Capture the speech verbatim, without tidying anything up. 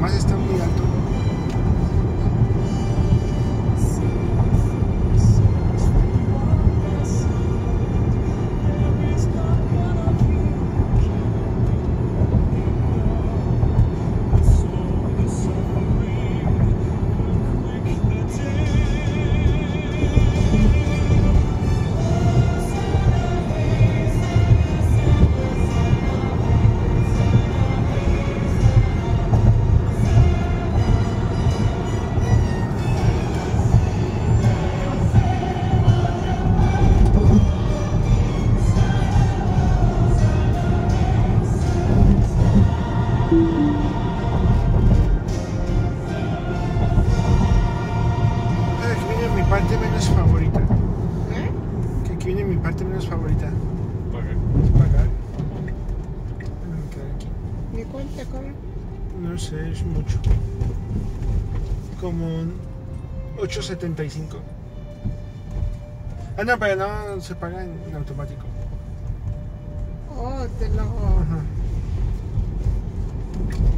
demás está muy alto. Parte menos favorita. ¿Eh? Que aquí viene mi parte menos favorita. Pagar. Es pagar. Déjame quedar aquí. ¿De cuánto cobra? No sé, es mucho. Como ocho setenta y cinco. Ah, no, pero no se paga en, en automático. Oh, te lo... Ajá.